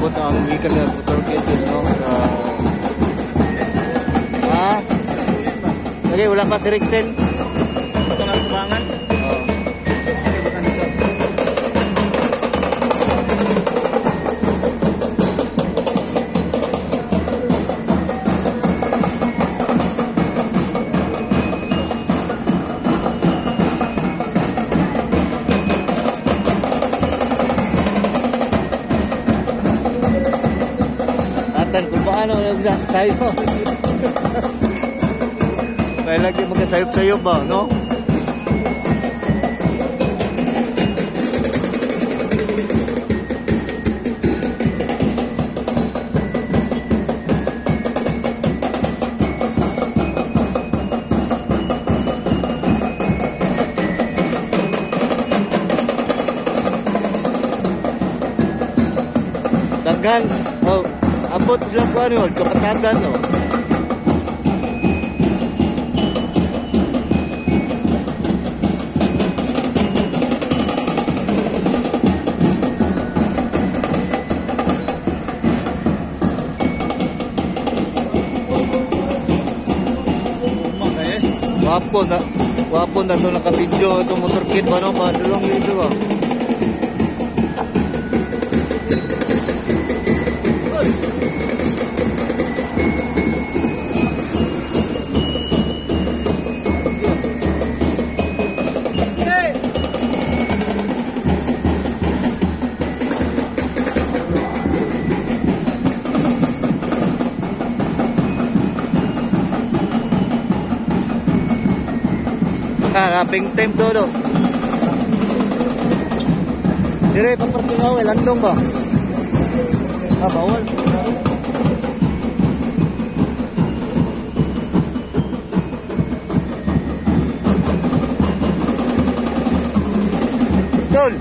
naabot ang gikan nga Motorcade, no? Okay, wala pa si Rixel. Ito na subangan. Atan, kung paano sayo. Kaya lagi magkasayop-sayop ba, no? Daghan, oh, abot sila ko ano, kapatagan, no? Wapo na ito naka-video itong Motorcade ba, no? Padulong dito ba? Raping time todo. Dire paparking ako, landong ba? Bawal. Tol.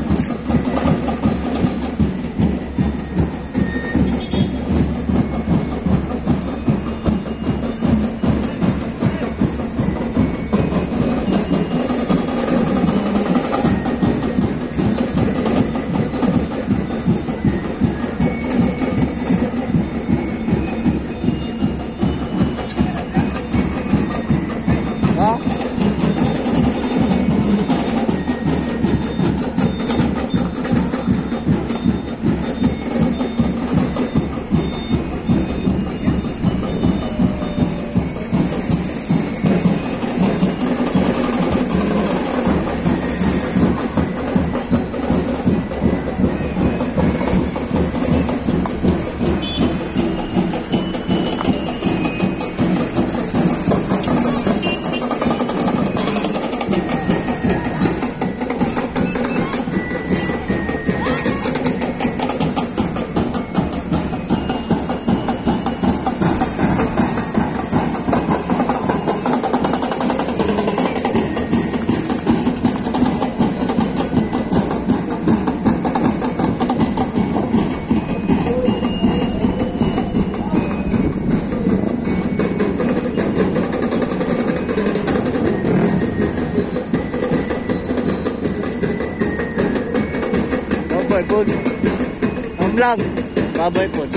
Babay po. Ang vlog. Babay po.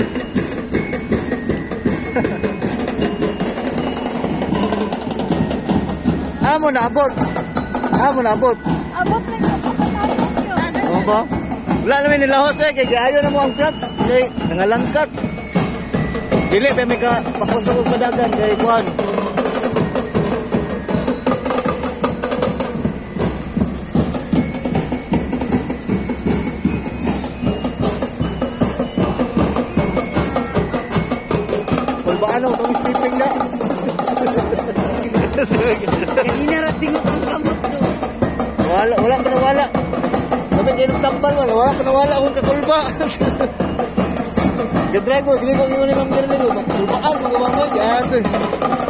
Amo na abot. Amo na abot. Abot na ito. Ano ba? Wala namin nila Jose. Kaya ayaw na mo ang clutch. Kaya nangalangkat. Dili pa may pakusog og padagan kay kuan. Ano itong sleeping na? Kanina rasingot ang kamot to. Wala ka nawala. Sabi kayo nagtambal mo, wala ka nawala akong kakulba. Gadrive mo, sige kong ingon ni Ma'am Gerlin. Kulbaan, mga mamay, kaya ito.